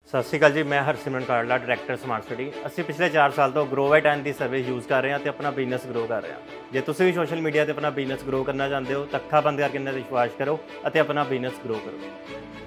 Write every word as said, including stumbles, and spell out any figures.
ਸਤਿ ਸ਼੍ਰੀ ਅਕਾਲ ਜੀ। ਮੈਂ Harsimran Karla, director smart city. ਅਸੀਂ ਪਿਛਲੇ ਚਾਰ ਸਾਲ ਤੋਂ ਗਰੋ ਬਾਈ ਟੈਨ ਦੀ ਸਰਵਿਸ ਯੂਜ਼ ਕਰ ਰਹੇ ਹਾਂ ਤੇ ਆਪਣਾ ਬਿਜ਼ਨਸ ਗਰੋ ਕਰ ਰਹੇ ਹਾਂ। ਜੇ ਤੁਸੀਂ ਵੀ ਸੋਸ਼ਲ ਮੀਡੀਆ ਤੇ ਆਪਣਾ ਬਿਜ਼ਨਸ ਗਰੋ ਕਰਨਾ ਚਾਹੁੰਦੇ ਹੋ ਤਾਂ ਅੱਖਾਂ ਬੰਦ ਕਰਕੇ ਇਹਨਾਂ ਤੇ ਵਿਸ਼ਵਾਸ ਕਰੋ ਅਤੇ ਆਪਣਾ ਬਿਜ਼ਨਸ ਗਰੋ ਕਰੋ।